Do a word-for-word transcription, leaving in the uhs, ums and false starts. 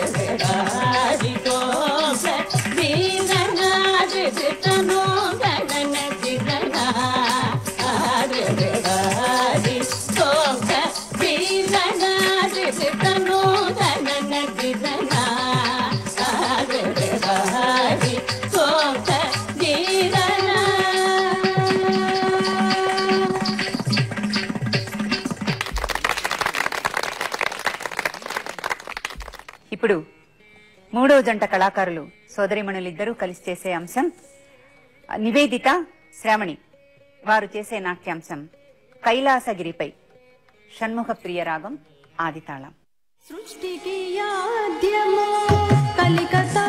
ఇప్పుడు మూడో జంట కళాకారులు సోదరిమణులిద్దరూ కలిసి చేసే అంశం నివేదిత శ్రావణి వారు చేసే నాట్యాంశం కైలాసగిరిపై షణ్ముఖ ప్రియ రాగం ఆదితాళం. సృష్టికి ఆద్యమో కలికత